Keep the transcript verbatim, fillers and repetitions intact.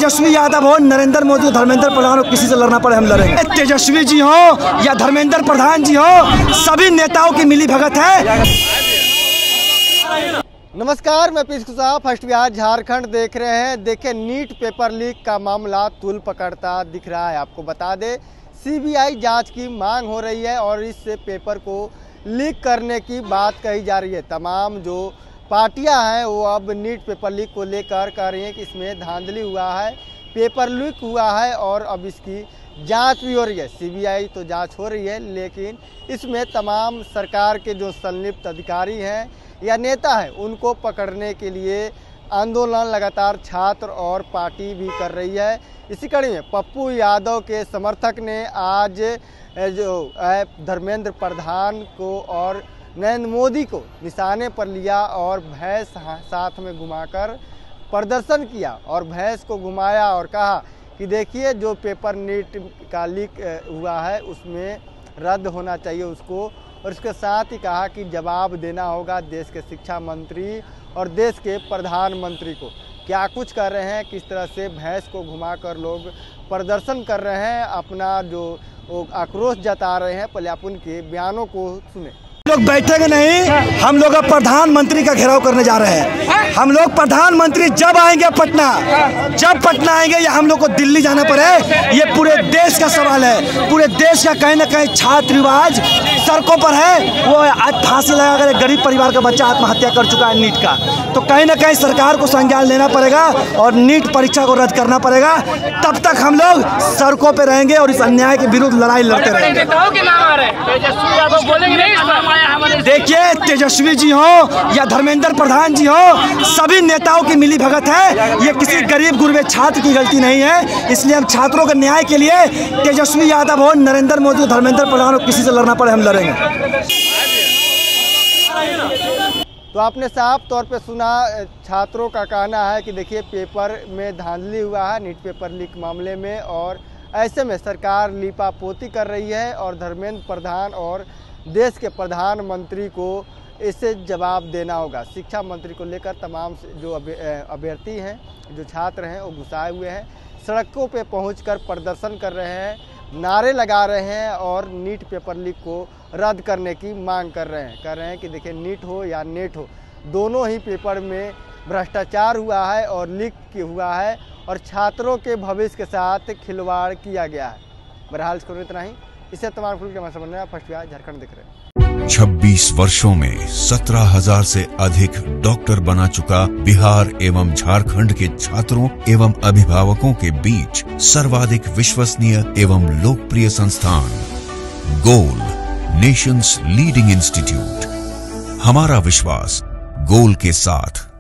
तेजस्वी यादव हो, नरेंद्र मोदी हो, धर्मेंद्र प्रधान हो, किसी से लड़ना पड़े हम लड़ेंगे। तेजस्वी जी हो या धर्मेंद्र प्रधान जी हो, सभी नेताओं की मिली भगत है। नमस्कार, मैं पीयूष कुशवाहा, फर्स्ट बिहार झारखंड देख रहे हैं। देखिए, नीट पेपर लीक का मामला तूल पकड़ता दिख रहा है। आपको बता दें, सीबीआई जांच की मांग हो रही है और इस पेपर को लीक करने की बात कही जा रही है। तमाम जो पार्टियां हैं वो अब नीट पेपर लीक को लेकर कह रही हैं कि इसमें धांधली हुआ है, पेपर लीक हुआ है और अब इसकी जांच भी हो रही है। सीबीआई तो जांच हो रही है, लेकिन इसमें तमाम सरकार के जो संलिप्त अधिकारी हैं या नेता हैं उनको पकड़ने के लिए आंदोलन लगातार छात्र और पार्टी भी कर रही है। इसी कड़ी में पप्पू यादव के समर्थक ने आज जो धर्मेंद्र प्रधान को और नरेंद्र मोदी को निशाने पर लिया और भैंस साथ में घुमाकर प्रदर्शन किया और भैंस को घुमाया और कहा कि देखिए, जो पेपर नीट का लीक हुआ है उसमें रद्द होना चाहिए उसको। और इसके साथ ही कहा कि जवाब देना होगा देश के शिक्षा मंत्री और देश के प्रधानमंत्री को। क्या कुछ कर रहे हैं, किस तरह से भैंस को घुमाकर लोग प्रदर्शन कर रहे हैं, अपना जो आक्रोश जता रहे हैं, पहले आप उनके बयानों को सुने। लोग बैठेंगे नहीं, हम लोग अब प्रधानमंत्री का घेराव करने जा रहे हैं। हम लोग प्रधानमंत्री जब आएंगे पटना, जब पटना आएंगे या हम लोग को दिल्ली जाना पड़े, ये पूरे देश का सवाल है। पूरे देश का कहीं ना कहीं छात्र युवा आज सड़कों पर है। वो आज फांसी लगाकर एक गरीब परिवार का बच्चा आत्महत्या कर चुका है नीट का। तो कहीं ना कहीं सरकार को संज्ञान लेना पड़ेगा और नीट परीक्षा को रद्द करना पड़ेगा। तब तक हम लोग सड़कों पर रहेंगे और इस अन्याय के विरुद्ध लड़ाई लड़ते रहेंगे। देखिए, तेजस्वी जी हो या धर्मेंद्र प्रधान जी हो, सभी नेताओं की मिली भगत है। ये किसी गरीब गुरबे छात्र की गलती नहीं है। इसलिए हम छात्रों के न्याय के लिए तेजस्वी यादव हो, नरेंद्र मोदी हो, धर्मेंद्र प्रधान हो, किसी से लड़ना पड़े हम लड़ेंगे। तो आपने साफ तौर पे सुना, छात्रों का कहना है कि देखिए, पेपर में धांधली हुआ है नीट पेपर लीक मामले में और ऐसे में सरकार लीपापोती कर रही है और धर्मेंद्र प्रधान और देश के प्रधानमंत्री को इससे जवाब देना होगा। शिक्षा मंत्री को लेकर तमाम जो अभ्यर्थी हैं, जो छात्र हैं, वो गुस्साए हुए हैं, सड़कों पे पहुंचकर प्रदर्शन कर रहे हैं, नारे लगा रहे हैं और नीट पेपर लीक को रद्द करने की मांग कर रहे हैं। कह रहे हैं कि देखिए, नीट हो या नेट हो, दोनों ही पेपर में भ्रष्टाचार हुआ है और लीक हुआ है और छात्रों के भविष्य के साथ खिलवाड़ किया गया है। बहरहाल इसको इतना ही। इसे तमाम खुल के हमारे समझ में फर्स्ट बिहार झारखंड दिख रहे हैं। छब्बीस वर्षों में सत्रह हजार से अधिक डॉक्टर बना चुका बिहार एवं झारखंड के छात्रों एवं अभिभावकों के बीच सर्वाधिक विश्वसनीय एवं लोकप्रिय संस्थान गोल, नेशंस लीडिंग इंस्टीट्यूट। हमारा विश्वास गोल के साथ।